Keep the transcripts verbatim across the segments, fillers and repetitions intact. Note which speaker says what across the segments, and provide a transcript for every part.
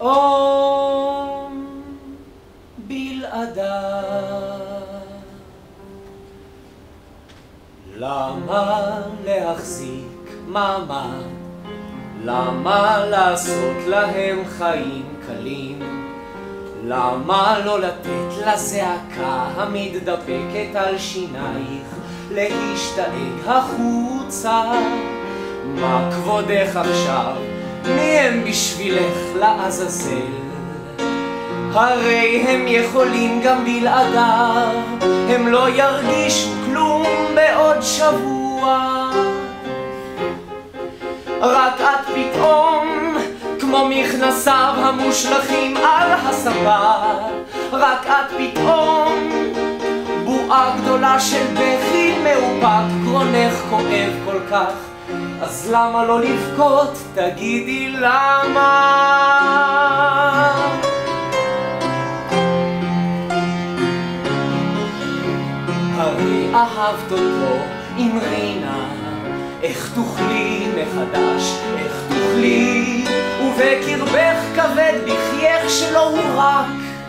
Speaker 1: פתאום בלעדה. למה להחזיק מעמד? למה לעשות להם חיים קלים? למה לא לתת לזעקה המתדפקת על שינייך להשתאג החוצה? מה כבודך עכשיו? מי הם בשבילך לעזאזל? הרי הם יכולים גם בלעדיו, הם לא ירגישו כלום בעוד שבוע. רק את פתאום כמו מכנסיו המושלכים על הספה. רק את פתאום בועה גדולה של בכי מאופק, גרונך כואב כל כך, אז למה לא לבכות? תגידי למה? הרי אהבת אותו עם רינה, איך תוכלי מחדש, איך תוכלי, ובקרבך כבד בחייך שלא הוא רק.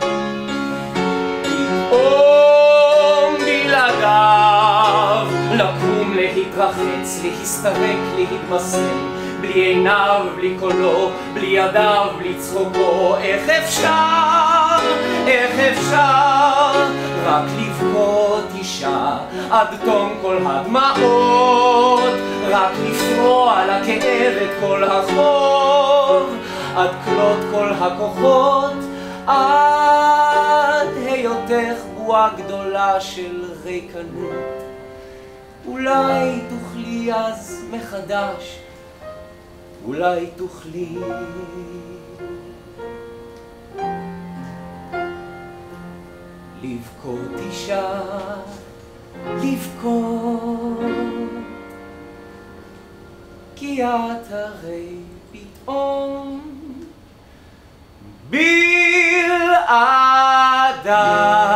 Speaker 1: פתאום בלעדיו לקום, להתרחץ, להסתרק, להתמסם, בלי עיניו, בלי קולו, בלי ידיו, בלי צחוקו. איך אפשר, איך אפשר רק לבכות אישה עד תום כל הדמעות, רק לפרוע לכאב את כל החוב, עד כלות כל הכוחות, עד היותך בועה גדולה של ריקנות. אולי תוכלי אז מחדש, אולי תוכלי לבכות אישה, לבכות, כי את הרי פתאום בלעדה.